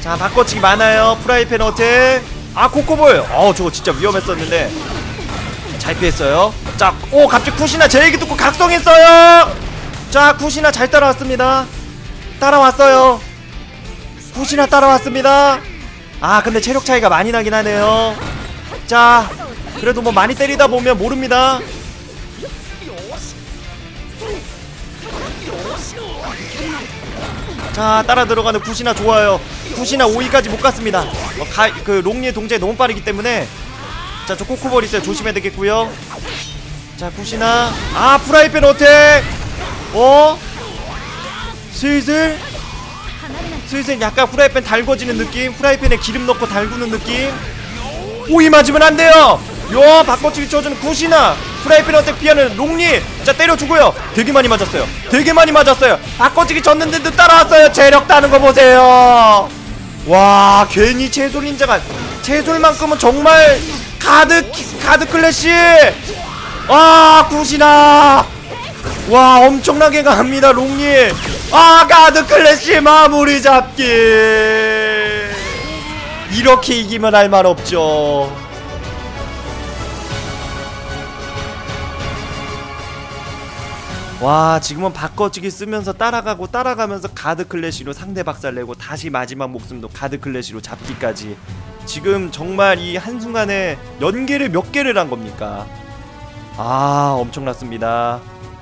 자, 바꿔치기 많아요. 프라이팬 어택. 아, 코코볼. 저거 진짜 위험했었는데 잘 피했어요. 자, 오, 갑자기 쿠시나 제 얘기 듣고 각성했어요. 자, 쿠시나 잘 따라왔습니다. 따라왔어요. 쿠시나 따라왔습니다. 아, 근데 체력 차이가 많이 나긴 하네요. 자, 그래도 뭐 많이 때리다 보면 모릅니다. 자, 따라 들어가는 쿠시나 좋아요. 쿠시나 5위까지 못 갔습니다. 그 롱리의 동작이 너무 빠르기 때문에. 자, 저 코코볼 있어요. 조심해야 되겠고요. 자, 쿠시나. 아, 프라이팬 어택. 슬슬 약간 프라이팬 달궈지는 느낌. 프라이팬에 기름 넣고 달구는 느낌. 오이 맞으면 안 돼요. 요, 바꿔치기 쳐주는 쿠시나. 프라이팬 어택 피하는 롱리. 자, 때려주고요. 되게 많이 맞았어요. 되게 많이 맞았어요. 바꿔치기 쳤는데도 따라왔어요. 체력 따는 거 보세요. 와, 괜히 채솔 인정한. 채솔만큼은 정말 가드 클래시. 아, 쿠시나. 와, 엄청나게 강합니다 롱리. 아, 가드 클래시 마무리 잡기. 이렇게 이기면 할 말 없죠. 와, 지금은 바꿔치기 쓰면서 따라가면서 가드 클래시로 상대 박살내고 다시 마지막 목숨도 가드 클래시로 잡기까지. 지금 정말 이 한순간에 연계를 몇 개를 한 겁니까? 아, 엄청났습니다.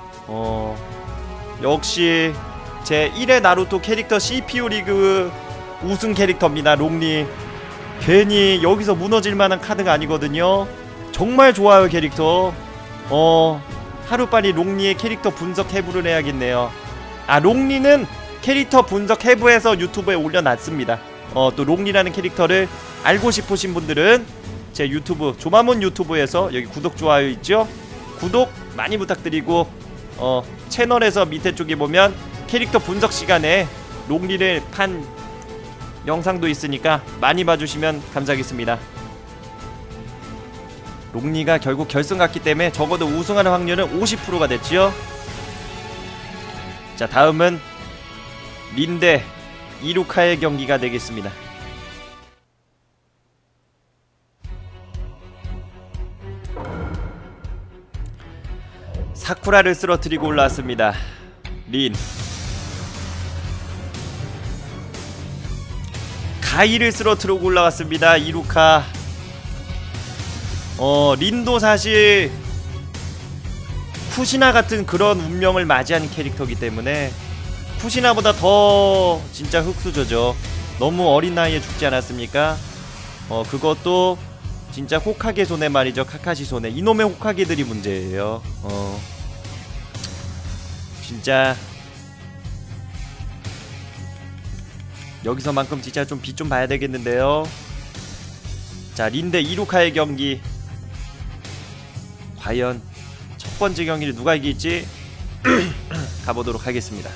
역시 제 1회 나루토 캐릭터 CPU 리그 우승 캐릭터입니다 롱리. 괜히 여기서 무너질 만한 카드가 아니거든요. 정말 좋아요 캐릭터. 하루빨리 롱리의 캐릭터 분석 해부를 해야겠네요. 아, 롱리는 캐릭터 분석 해부해서 유튜브에 올려놨습니다. 또 롱리라는 캐릭터를 알고 싶으신 분들은 제 유튜브 조마몬 유튜브에서 여기 구독 좋아요 있죠? 구독 많이 부탁드리고 채널에서 밑에 쪽에 보면 캐릭터 분석 시간에 롱리를 판 영상도 있으니까 많이 봐주시면 감사하겠습니다. 롱리가 결국 결승 갔기 때문에 적어도 우승하는 확률은 50%가 됐지요. 자, 다음은 린 대 이루카의 경기가 되겠습니다. 사쿠라를 쓰러뜨리고 올라왔습니다 린. 가이를 쓰러뜨리고 올라왔습니다 이루카. 린도 사실 쿠시나 같은 그런 운명을 맞이한 캐릭터이기 때문에 쿠시나보다 더 진짜 흙수저죠. 너무 어린 나이에 죽지 않았습니까? 그것도 진짜 호카게 손해 말이죠. 카카시 손해. 이놈의 호카게들이 문제예요. 진짜 여기서만큼 진짜 좀 빛 좀 봐야 되겠는데요. 자, 린 대 이루카의 경기. 과연 첫 번째 경기를 누가 이길지 가보도록 하겠습니다.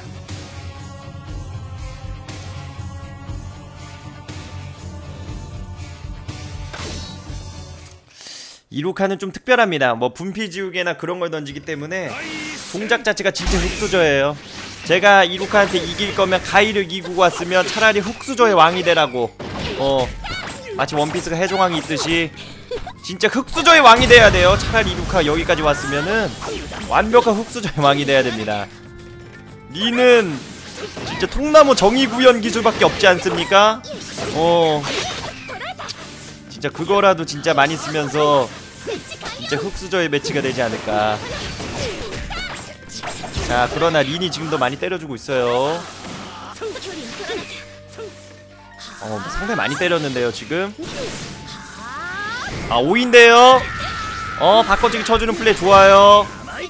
이루카는 좀 특별합니다. 뭐 분피지우개나 그런 걸 던지기 때문에 동작 자체가 진짜 흙수저예요. 제가 이루카한테 이길 거면 가이를 이기고 왔으면 차라리 흙수저의 왕이 되라고. 마치 원피스가 해적왕이 있듯이 진짜 흙수저의 왕이 돼야 돼요. 차라리 이루카 여기까지 왔으면은 완벽한 흙수저의 왕이 돼야 됩니다. 니는 진짜 통나무 정의구현 기술밖에 없지 않습니까? 진짜 그거라도 진짜 많이 쓰면서 진짜 흙수저의 매치가 되지 않을까. 자, 그러나 린이 지금도 많이 때려주고 있어요. 상당히 많이 때렸는데요 지금. 아, 5인데요 바꿔치기 쳐주는 플레이 좋아요.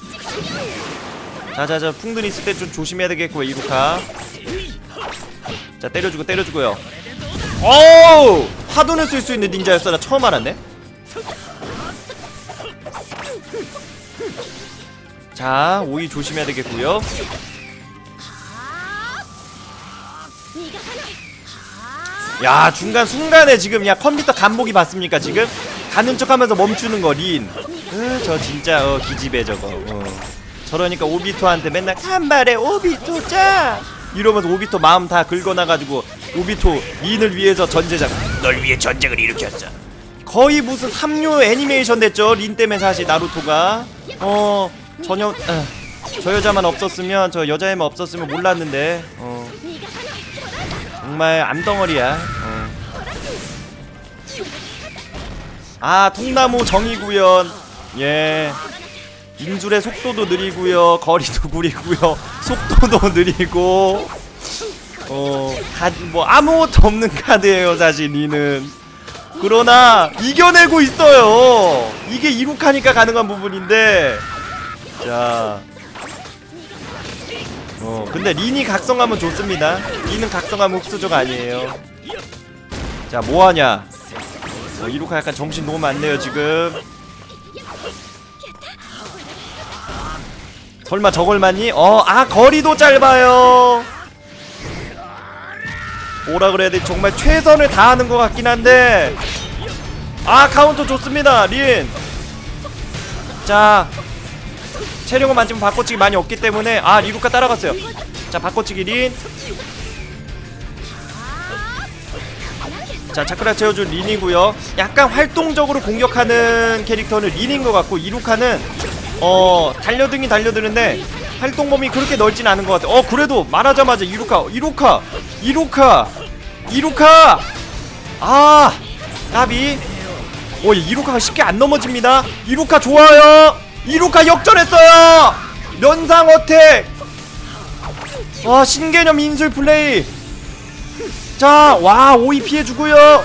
자자자, 풍든 있을 때 좀 조심해야 되겠고요 이루카. 자, 때려주고요. 어우, 파도는 쓸 수 있는 닌자였어. 나 처음 알았네. 자, 오이 조심해야 되겠고요. 야, 순간에 지금 야 컴퓨터 간보기 봤습니까? 지금 가는 척하면서 멈추는 거 린. 저 진짜 기집애 저거. 저러니까 오비토한테 맨날 간발에 오비토 짜 이러면서 오비토 마음 다 긁어놔가지고 오비토 린을 위해서 전쟁을 널 위해 전쟁을 일으켰어. 거의 무슨 삼류 애니메이션 됐죠. 린 때문에 사실 나루토가 전혀 저 여자만 없었으면 저 여자애만 없었으면 몰랐는데 정말 암덩어리야. 아 통나무 정의구현. 예 인줄의 속도도 느리고요 거리도 구리고요 속도도 느리고 뭐 아무것도 없는 카드예요 사실 니는. 그러나 이겨내고 있어요. 이게 이룩하니까 가능한 부분인데. 자 근데 린이 각성하면 좋습니다. 린은 각성하면 흡수조가 아니에요. 자 뭐하냐. 이룩하 약간 정신 너무 많네요 지금. 설마 저걸 맞니? 아 거리도 짧아요. 뭐라 그래야 돼. 정말 최선을 다하는 것 같긴 한데. 아 카운터 좋습니다 린. 자 체력은 만지면 바꿔치기 많이 없기 때문에 아 리루카 따라갔어요. 자 바꿔치기 린. 자 차크라 채워준 린이고요. 약간 활동적으로 공격하는 캐릭터는 린인 것 같고 이루카는 달려들긴 달려드는데 활동 범위 그렇게 넓진 않은 것 같아. 그래도 말하자마자 이루카 아 까비. 이루카가 쉽게 안 넘어집니다. 이루카 좋아요. 이루카 역전했어요. 면상 어택. 신개념 인술 플레이. 자 와 오이 피해주고요.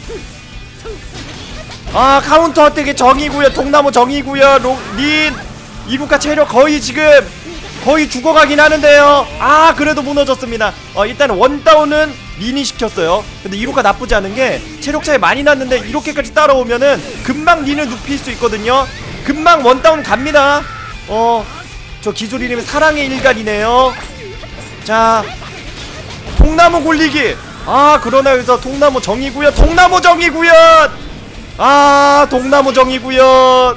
카운터 어택의 정이고요. 통나무 정이고요. 린 이루카 체력 거의 지금 거의 죽어가긴 하는데요. 그래도 무너졌습니다. 일단 원다운은 린이 시켰어요. 근데 이루카 나쁘지 않은게 체력 차이 많이 났는데 이렇게까지 따라오면은 금방 린을 눕힐 수 있거든요. 금방 원다운 갑니다. 저 기술 이름이 사랑의 일간이네요. 자 통나무 굴리기. 그러나 여기서 통나무 정이구요. 통나무 정이구요. 통나무 정이구요.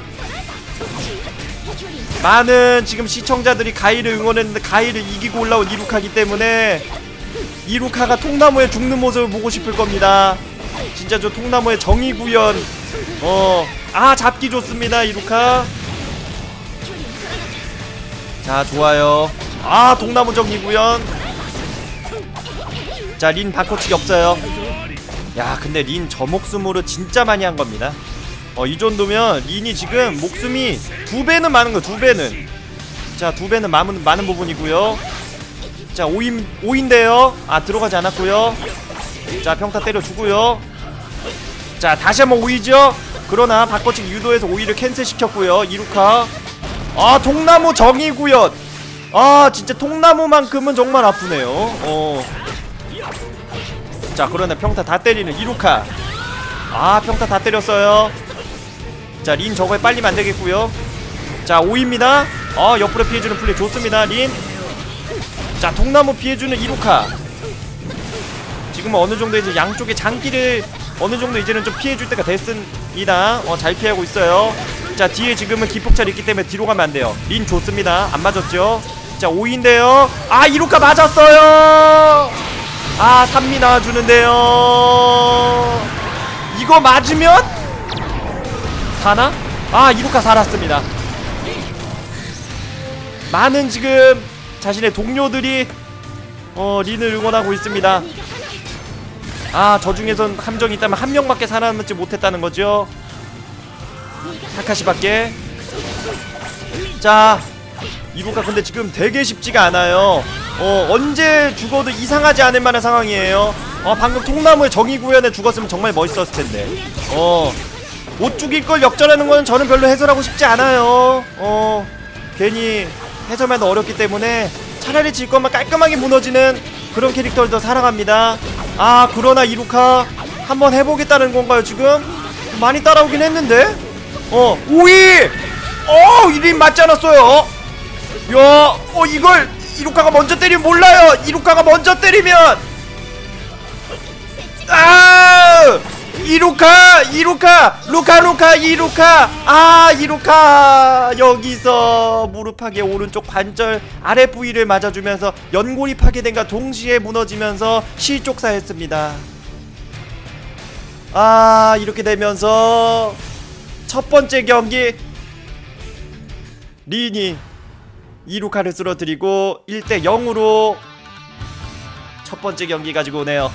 많은 지금 시청자들이 가이를 응원했는데 가이를 이기고 올라온 이루카기 때문에 이루카가 통나무에 죽는 모습을 보고 싶을 겁니다. 진짜 저 통나무의 정의구현. 잡기 좋습니다 이루카. 자 좋아요. 통나무 정의구현. 자 린 바꿔치기 없어요. 야 근데 린 저 목숨으로 진짜 많이 한 겁니다. 이 정도면 린이 지금 목숨이 2배는 많은 거예요. 2배는. 자 2배는 많은 부분이고요. 자 5인데요 들어가지 않았고요. 자 평타 때려주고요. 자 다시 한번 5이죠. 그러나 바꿔치기 유도해서 5위를 캔슬시켰고요 이루카. 통나무 정의구현. 진짜 통나무만큼은 정말 아프네요. 자 그러나 평타 다 때리는 이루카. 평타 다 때렸어요. 자 린 저거에 빨리면 안되겠고요. 자 5입니다. 옆으로 피해주는 플레이 좋습니다 린. 자 통나무 피해주는 이루카. 지금은 어느정도 이제 양쪽의 장기를 어느정도 이제는 좀 피해줄 때가 됐습니다. 잘 피하고 있어요. 자 뒤에 지금은 기폭찰이 있기 때문에 뒤로 가면 안돼요. 린 좋습니다. 안 맞았죠. 자 5인데요 이루카 맞았어요. 3미 나와주는데요. 이거 맞으면 사나? 이루카 살았습니다. 많은 지금 자신의 동료들이 린을 응원하고 있습니다. 저 중에선 함정이 있다면 한 명밖에 살아남지 못했다는 거죠. 사카시밖에. 자 이루카 근데 지금 되게 쉽지가 않아요. 언제 죽어도 이상하지 않을 만한 상황이에요. 방금 통나무의 정의구현에 죽었으면 정말 멋있었을 텐데. 못 죽일 걸 역전하는 건 저는 별로 해설하고 싶지 않아요. 괜히 해설만 어렵기 때문에 차라리 질 것만 깔끔하게 무너지는 그런 캐릭터를 더 사랑합니다. 그러나 이루카 한번 해보겠다는 건가요 지금? 많이 따라오긴 했는데. 5위! 1인 맞지 않았어요? 야, 이걸 이루카가 먼저 때리면 몰라요. 이루카가 먼저 때리면 이루카 루카 이루카. 아, 이루카 여기서 무릎팍에 오른쪽 관절 아래 부위를 맞아주면서 연골이 파괴된과 동시에 무너지면서 실족사했습니다. 아, 이렇게 되면서 첫 번째 경기 린이 이루카를 쓰러뜨리고 1대 0으로 첫 번째 경기 가지고 오네요.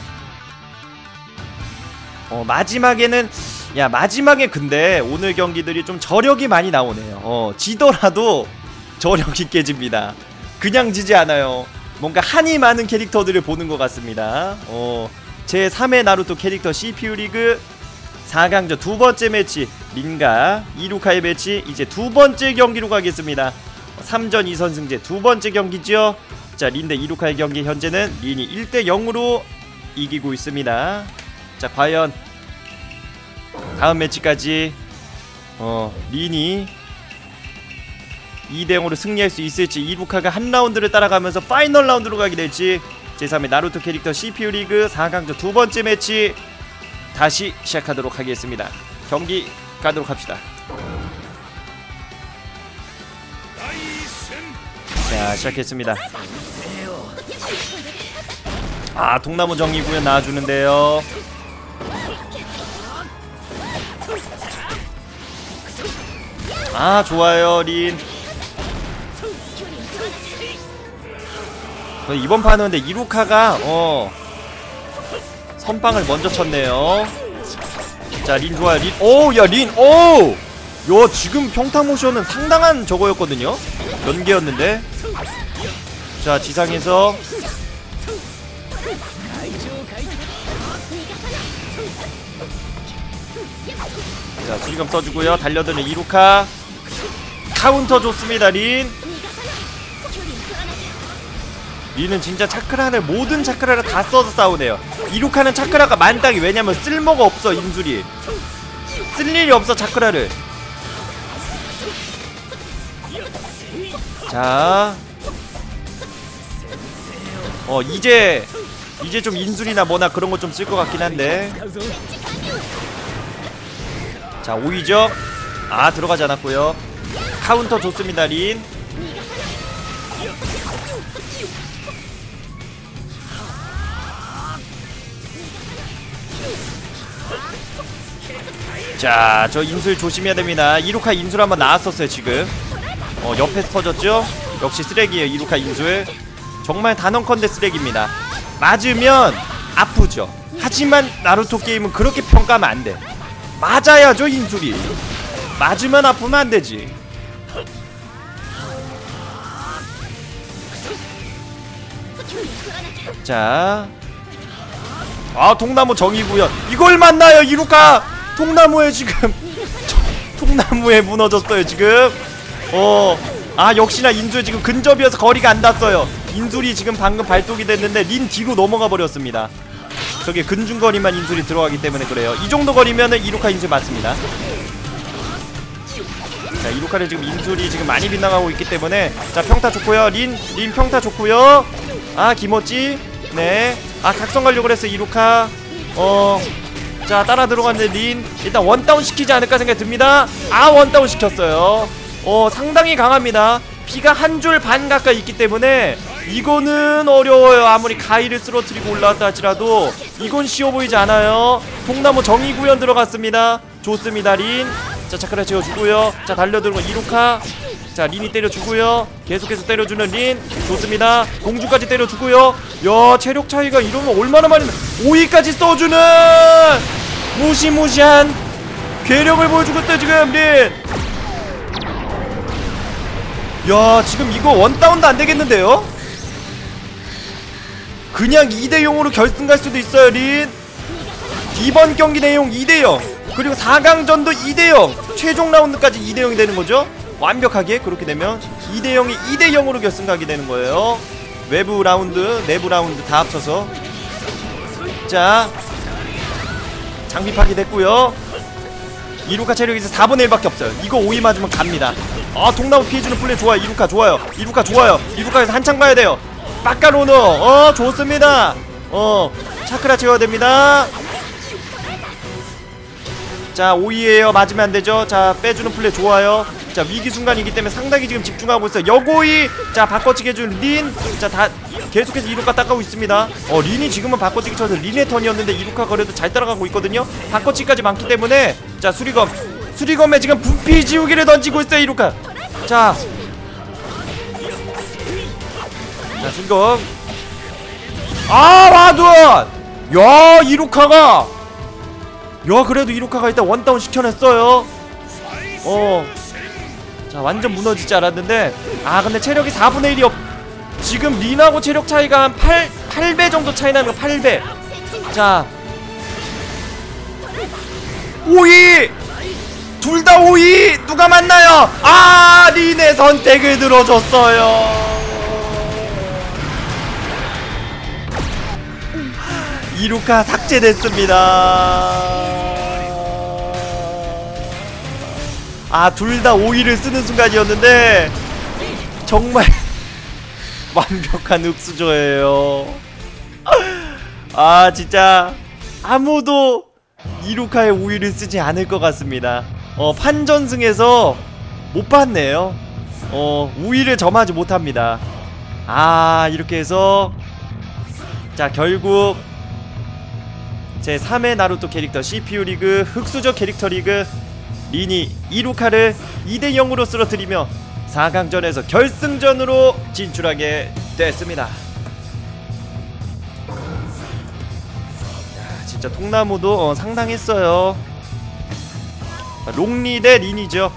마지막에는 마지막에 근데 오늘 경기들이 좀 저력이 많이 나오네요. 지더라도 저력이 깨집니다. 그냥 지지 않아요. 뭔가 한이 많은 캐릭터들을 보는 것 같습니다. 제 3회 나루토 캐릭터 CPU 리그 4강전 두 번째 매치 린과 이루카의 매치 이제 두 번째 경기로 가겠습니다. 3전 2선승제 두 번째 경기죠. 자, 린 대 이루카의 경기 현재는 린이 1대 0으로 이기고 있습니다. 자, 과연 다음 매치까지 린이 2대 0으로 승리할 수 있을지, 이루카가 한 라운드를 따라가면서 파이널 라운드로 가게 될지. 제3회 나루토 캐릭터 CPU 리그 4강전 두 번째 매치 다시 시작하도록 하겠습니다. 경기 가도록 합시다. 자, 시작했습니다. 아, 동나무 정의구현 나와주는데요. 아, 좋아요 린. 이번 판은 근데 이루카가 선빵을 먼저 쳤네요. 자, 린 좋아요. 린. 오, 야, 린. 오! 요, 지금 평타 모션은 상당한 저거였거든요. 연계였는데. 자, 지상에서 자, 수리검 써주고요. 달려드는 이루카. 카운터 좋습니다, 린. 린은 진짜 차크라를 모든 차크라를 다 써서 싸우네요. 이루카는 차크라가 만땅이. 왜냐면 쓸모가 없어. 인술이 쓸 일이 없어 차크라를. 자, 이제 좀 인술이나 뭐나 그런 거 좀 쓸 것 같긴 한데. 자, 오이죠. 아, 들어가지 않았고요. 카운터 좋습니다, 린. 자, 저 인술 조심해야 됩니다. 이루카 인술 한번 나왔었어요 지금. 옆에서 터졌죠? 역시 쓰레기예요 이루카 인술. 정말 단언컨대 쓰레기입니다. 맞으면 아프죠. 하지만 나루토 게임은 그렇게 평가하면 안 돼. 맞아야죠 인술이. 맞으면 아프면 안 되지. 자, 아, 통나무 정의구현. 이걸 만나요 이루카. 통나무에 지금 통나무에 무너졌어요 지금. 아, 역시나 인술 지금 근접이어서 거리가 안 닿았어요. 인술이 지금 방금 발동이 됐는데 린 뒤로 넘어가 버렸습니다. 저게 근중거리만 인술이 들어가기 때문에 그래요. 이 정도 거리면은 이루카 인술 맞습니다. 자, 이루카를 지금 인술이 지금 많이 빗나가고 있기 때문에. 자, 평타 좋고요. 린 평타 좋고요. 아, 김어찌. 네. 아, 각성 가려고 그랬어 이루카. 자, 따라 들어갔는데 린 일단 원다운 시키지 않을까 생각이 듭니다. 아, 원다운 시켰어요. 상당히 강합니다. 피가 한 줄 반 가까이 있기 때문에 이거는 어려워요. 아무리 가위를 쓰러뜨리고 올라왔다 할지라도 이건 쉬워 보이지 않아요. 통나무 정의구현 들어갔습니다. 좋습니다, 린. 자, 차크라 채워주고요. 자, 달려드는 거 이루카. 자, 린이 때려주고요. 계속해서 때려주는 린. 좋습니다. 공주까지 때려주고요. 야, 체력 차이가 이러면 얼마나 많이. 5위까지 써주는 무시무시한 괴력을 보여주고 있어요 지금 린. 야, 지금 이거 원다운도 안되겠는데요? 그냥 2대0으로 결승 갈 수도 있어요 린. 이번 경기 내용 2대0 그리고 4강전도 2대0 최종 라운드까지 2대0이 되는거죠. 완벽하게 그렇게 되면 2대0이 2대0으로 결승 가게 되는거예요. 외부 라운드 내부 라운드 다 합쳐서. 자, 장비 파괴됐고요. 이루카 체력이 이제 4분의 1밖에 없어요. 이거 5위 맞으면 갑니다. 아, 통나무 피해주는 플레이 좋아요. 이루카 좋아요. 이루카 좋아요. 이루카에서 한창 봐야 돼요. 빡가로노 좋습니다. 차크라 채워야 됩니다. 자, 오이에요. 맞으면 안되죠. 자, 빼주는 플레이 좋아요. 자, 위기순간이기 때문에 상당히 지금 집중하고 있어요. 여고이. 자, 바꿔치기 해준 린. 자, 다 계속해서 이루카 닦아오고 있습니다. 린이 지금은 바꿔치기 쳐서 린의 턴이었는데 이루카 거래도 잘 따라가고 있거든요. 바꿔치기까지 많기 때문에 자, 수리검에 지금 분피 지우기를 던지고 있어요. 이루카. 자, 수리검. 와둔. 야, 이루카가 그래도 이루카가 일단 원다운 시켜냈어요. 자, 완전 무너지지 않았는데 근데 체력이 4분의 1이 지금 린하고 체력 차이가 한 8배 정도 차이 나는 거. 8배. 자, 오이! 둘 다 오이! 누가 맞나요? 린의 선택을 들어줬어요. 이루카 삭제됐습니다. 둘 다 오이를 쓰는 순간이었는데 정말 완벽한 흑수저예요. 진짜 아무도 이루카의 오이를 쓰지 않을 것 같습니다. 판전승에서 못 봤네요. 우위를 점하지 못합니다. 이렇게 해서 자, 결국 제 3회 나루토 캐릭터 CPU 리그 흑수저 캐릭터 리그 린이 이루카를 2대0으로 쓰러뜨리며 4강전에서 결승전으로 진출하게 됐습니다. 진짜 통나무도 상당했어요. 롱리 대 린이죠.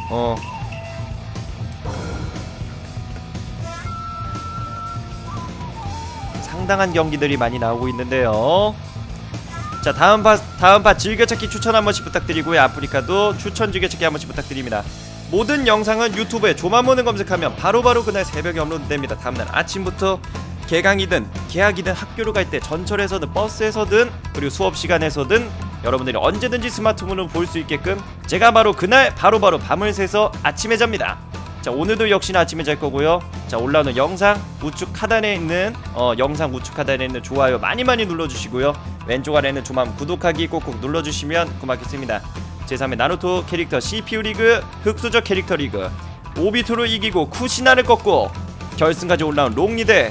상당한 경기들이 많이 나오고 있는데요. 자, 다음 파 즐겨찾기 추천 한 번씩 부탁드리고요. 아프리카도 추천 즐겨찾기 한 번씩 부탁드립니다. 모든 영상은 유튜브에 조만모는 검색하면 바로바로 그날 새벽에 업로드됩니다. 다음날 아침부터 개강이든 개학이든 학교로 갈 때 전철에서든 버스에서든 그리고 수업시간에서든 여러분들이 언제든지 스마트폰으로 볼 수 있게끔 제가 바로 그날 바로바로 밤을 새서 아침에 잡니다. 자, 오늘도 역시나 아침에 잘 거고요. 자, 올라오는 영상 우측 하단에 있는 영상 우측 하단에 있는 좋아요 많이 눌러주시고요. 왼쪽 아래에 있는 조만 구독하기 꼭꼭 눌러주시면 고맙겠습니다. 제3회 나루토 캐릭터 CPU 리그 흑수저 캐릭터 리그 오비토를 이기고 쿠시나를 꺾고 결승까지 올라온 롱리대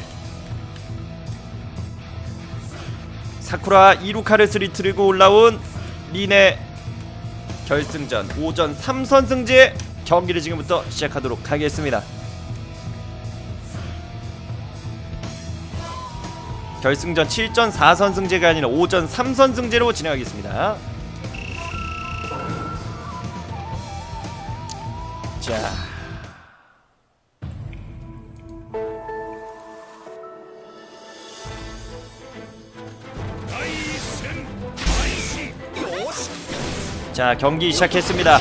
사쿠라 이루카를 쓰리트리고 올라온 린의 결승전 오전 3선승제 경기를 지금부터 시작하도록 하겠습니다. 결승전 7전 4선승제가 아니라 5전 3선승제로 진행하겠습니다. 자, 경기 시작했습니다.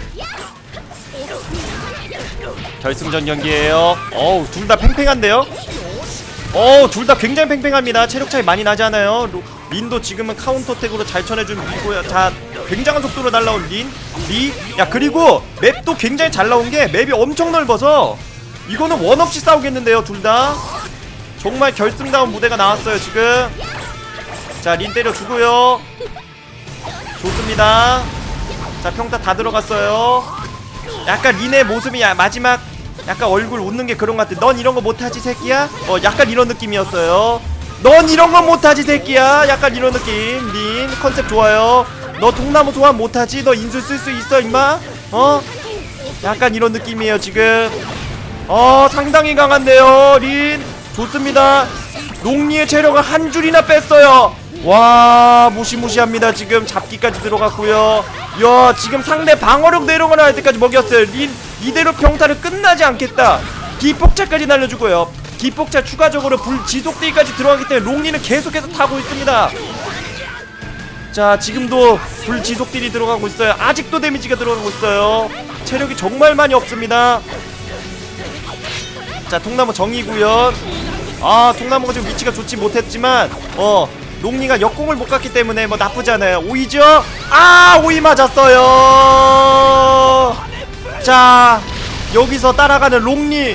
결승전 경기예요. 둘 다 팽팽한데요? 둘 다 굉장히 팽팽합니다. 체력 차이 많이 나지 않아요? 린도 지금은 카운터택으로 잘 쳐내준 리고요. 자, 굉장한 속도로 날라온 리. 야, 그리고 맵도 굉장히 잘 나온게 맵이 엄청 넓어서 이거는 원없이 싸우겠는데요. 둘 다 정말 결승다운 무대가 나왔어요 지금. 자, 린 때려주고요. 좋습니다. 자, 평타 다 들어갔어요. 약간 린의 모습이 마지막 약간 얼굴 웃는 게 그런 것 같아. 넌 이런 거 못하지 새끼야? 약간 이런 느낌이었어요. 넌 이런 거 못하지 새끼야? 약간 이런 느낌. 린 컨셉 좋아요. 너 통나무 소환 못하지? 너 인술 쓸 수 있어 임마? 약간 이런 느낌이에요 지금. 상당히 강한데요 린. 좋습니다. 롱리의 체력을 한 줄이나 뺐어요. 와, 무시무시합니다. 지금 잡기까지 들어갔고요. 야, 지금 상대 방어력 내려가나 할 때까지 먹였어요. 린 이대로 평타를 끝나지 않겠다. 기폭차까지 날려주고요. 기폭차 추가적으로 불지속대기까지 들어가기 때문에 롱리는 계속해서 타고 있습니다. 자, 지금도 불지속딜이 들어가고 있어요. 아직도 데미지가 들어가고 있어요. 체력이 정말 많이 없습니다. 자, 통나무 정의구현. 통나무가 지금 위치가 좋지 못했지만 롱리가 역공을 못 갔기 때문에 뭐 나쁘지 않아요. 오이죠? 오이 맞았어요. 자, 여기서 따라가는 롱리.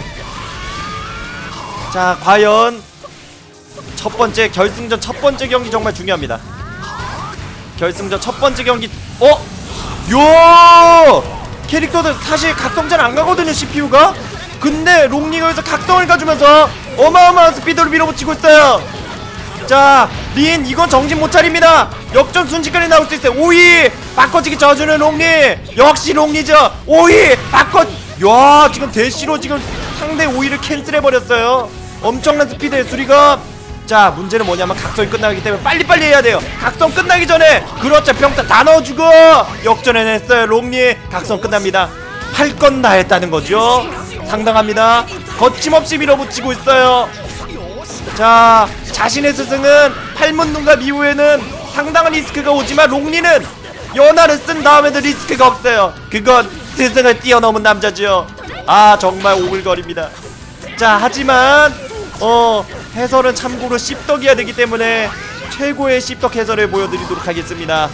자, 과연 첫번째 결승전 첫번째 경기 정말 중요합니다. 결승전 첫번째 경기 요 캐릭터들 사실 각성 잘 안가거든요 CPU가. 근데 롱리가 여기서 각성을 가주면서 어마어마한 스피드로 밀어붙이고 있어요. 자 린 이건 정신 못차립니다. 역전 순식간에 나올 수 있어요. 5위 바꿔치기 져주는 롱리. 역시 롱리죠. 5위 바꿔. 야 지금 대시로 지금 상대 5위를 캔슬해버렸어요. 엄청난 스피드의 수리가. 자 문제는 뭐냐면 각성이 끝나기 때문에 빨리빨리 해야 돼요. 각성 끝나기 전에. 그렇죠 평타 다 넣어주고 역전해냈어요. 롱리 각성 끝납니다. 할 건 다 했다는 거죠. 상당합니다. 거침없이 밀어붙이고 있어요. 자 자신의 스승은 팔문눈갑 이후에는 상당한 리스크가 오지만 롱리는 연화를 쓴 다음에도 리스크가 없어요. 그건 스승을 뛰어넘은 남자죠. 아 정말 오글거립니다. 자 하지만 해설은 참고로 씹덕이야 되기 때문에 최고의 씹덕 해설을 보여드리도록 하겠습니다.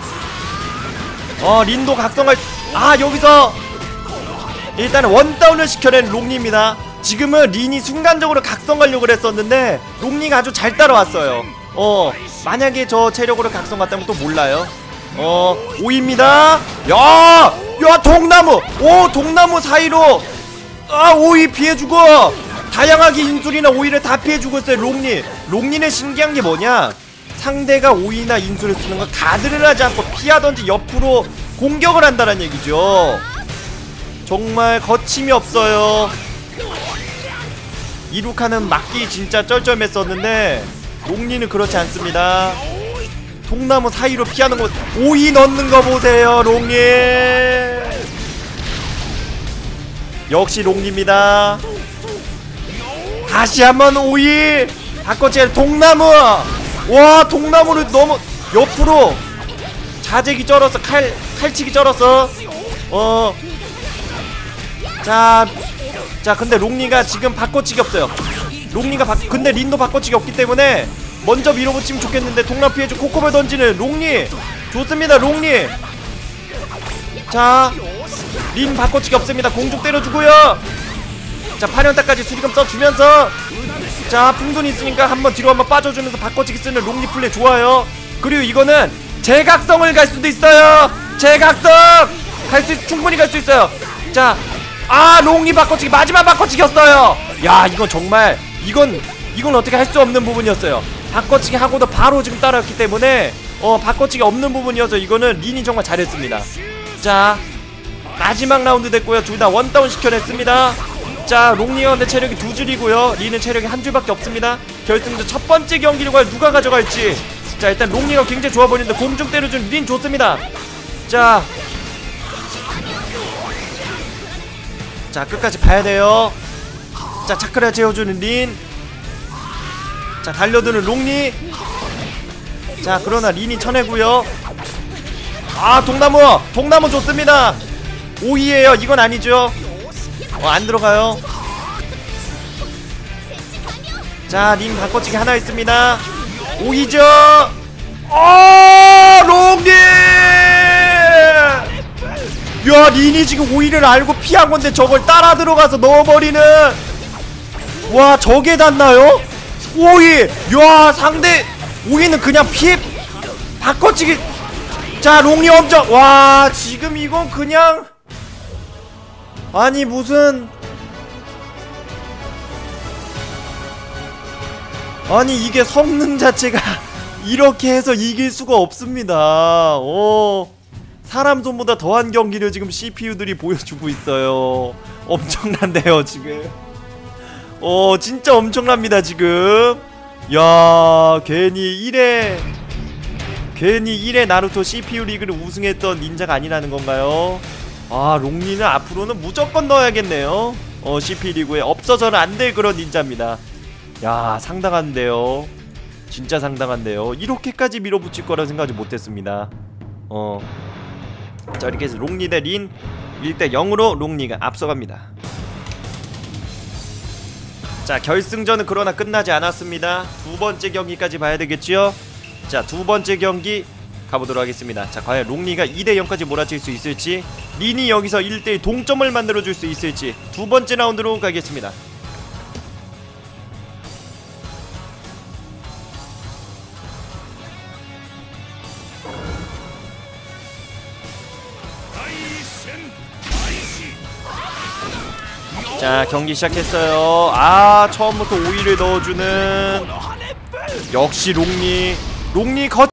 린도 각성할. 여기서 일단은 원다운을 시켜낸 롱리입니다. 지금은 린이 순간적으로 각성 가려고 했었는데 롱리가 아주 잘 따라왔어요. 만약에 저 체력으로 각성 갔다면 또 몰라요. 5위입니다. 야 동나무. 동나무 사이로 5위 피해주고 다양하게 인술이나 5위를 다 피해주고 있어요. 롱리는 신기한게 뭐냐, 상대가 5위나 인술을 쓰는 거 가드를 하지 않고 피하던지 옆으로 공격을 한다는 얘기죠. 정말 거침이 없어요. 이루카는 막기 진짜 쩔쩔맸었는데 롱리는 그렇지 않습니다. 통나무 사이로 피하는 거 5위 넣는 거 보세요. 롱리 역시 롱리입니다. 다시 한번 5위 바꿔치 동나무. 와 동나무를 너무 옆으로 자재기 쩔었어. 칼치기 쩔었어. 자 근데 롱리가 지금 바꿔치기 없어요. 근데 린도 바꿔치기 없기 때문에 먼저 밀어붙이면 좋겠는데 동남 피해주 코코볼 던지는 롱리 좋습니다. 롱리 자 린 바꿔치기 없습니다. 공중 때려주고요. 자 파련타까지 수리금 써주면서 자 풍선이 있으니까 한번 뒤로 한번 빠져주면서 바꿔치기 쓰는 롱리 플레이 좋아요. 그리고 이거는 제각성을 갈 수도 있어요. 제각성 충분히 갈 수 있어요. 자 롱리 바꿔치기 마지막 바꿔치기였어요. 야 이건 정말 이건 어떻게 할 수 없는 부분이었어요. 바꿔치기 하고도 바로 지금 따라왔기 때문에 바꿔치기 없는 부분이어서 이거는 린이 정말 잘했습니다. 자 마지막 라운드 됐고요. 둘 다 원다운 시켜냈습니다. 자 롱리가 근데 체력이 2줄이고요 린은 체력이 1줄밖에 없습니다. 결승전 첫 번째 경기를 누가 가져갈지. 자 일단 롱리가 굉장히 좋아 보이는데 공중 때려준 린 좋습니다. 자 끝까지 봐야돼요. 자 차크라 재워주는 린. 자 달려드는 롱리. 자 그러나 린이 쳐내고요. 동나무 좋습니다. 5위에요 이건 아니죠. 안 들어가요. 자 린 바꿔치기 하나 있습니다. 5위죠. 롱리. 야 린이 지금 5위를 알고 피한 건데 저걸 따라 들어가서 넣어버리는. 와 저게 닿나요? 5위. 야 상대 5위는 그냥 피해 바꿔치기. 자 롱리 엄청. 와 지금 이건 그냥 아니 무슨 아니 이게 성능 자체가 이렇게 해서 이길 수가 없습니다. 사람 손보다 더한 경기를 지금 CPU들이 보여주고 있어요. 엄청난데요 지금. 진짜 엄청납니다 지금. 야 괜히 1회 나루토 CPU 리그를 우승했던 닌자가 아니라는 건가요? 롱리는 앞으로는 무조건 넣어야겠네요. CPU 리그에 없어서는 안 될 그런 닌자입니다. 야 상당한데요. 진짜 상당한데요. 이렇게까지 밀어붙일 거라 생각하지 못했습니다. 자 이렇게 해서 롱리 대 린 1대0으로 롱리가 앞서갑니다. 자 결승전은 그러나 끝나지 않았습니다. 두 번째 경기까지 봐야 되겠지요. 자 두 번째 경기 가보도록 하겠습니다. 자 과연 롱리가 2대0까지 몰아칠 수 있을지, 린이 여기서 1대1 동점을 만들어줄 수 있을지 두 번째 라운드로 가겠습니다. 자, 경기 시작했어요. 아, 처음부터 오일을 넣어주는 역시 롱리 거